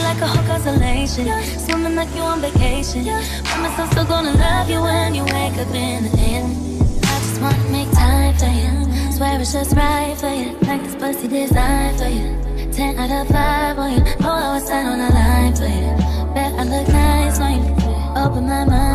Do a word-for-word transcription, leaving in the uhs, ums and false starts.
like a whole constellation. Swimming like you on vacation. Promise I'm still gonna love you when you wake up in the end. I just wanna make time for you. Swear it's just right for you. Like this pussy designed for you. Ten out of five on you. Know I was set on the line for you. Bet I look nice on you. Open my mind.